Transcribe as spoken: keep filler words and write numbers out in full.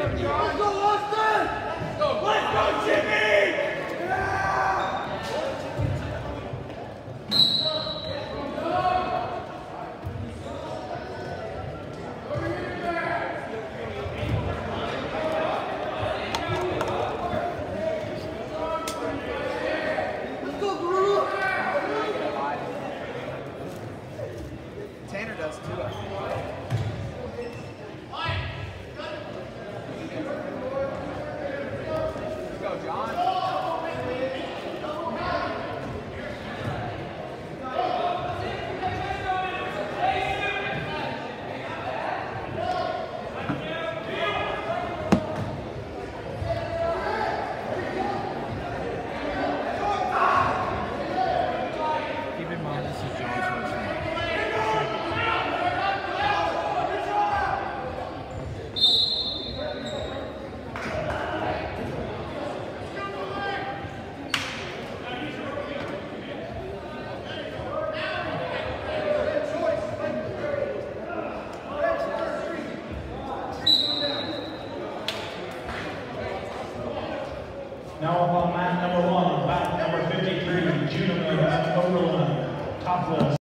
Tanner does too. Go, John. Keep in mind, this is John's first one. Now up on mat number one, mat number fifty-three, Judah Overland, top list.